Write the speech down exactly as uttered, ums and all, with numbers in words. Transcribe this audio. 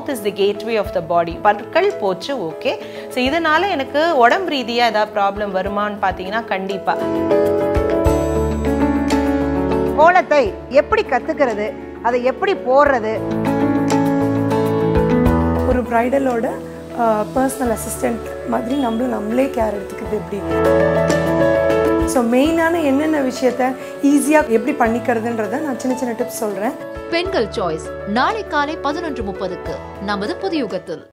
Mouth is the gateway of the body. பற்கள் போச்சு, okay. So இதனால எனக்கு உடம்பு ரீதியாக ஏதாவது ப்ராப்ளம் வருமானு பார்த்தீங்கன்னா கண்டிப்பாக. கோலத்தை எப்படி கற்றுக்கிறது, அதை எப்படி போடுறது? ஒரு ப்ரைடலோட பர்சனல் அசிஸ்டண்ட் மாதிரி நம்மளும் நம்மளே கேர் எடுத்துக்கிறது எப்படி. ஸோ மெயினான என்னென்ன விஷயத்த ஈஸியாக எப்படி பண்ணிக்கிறதுன்றதை நான் சின்ன சின்ன டிப்ஸ் சொல்கிறேன். பெண்கள் சாய்ஸ் நாளை காலை பதினொன்று முப்பதுக்கு நமது புதியுகத்தில்.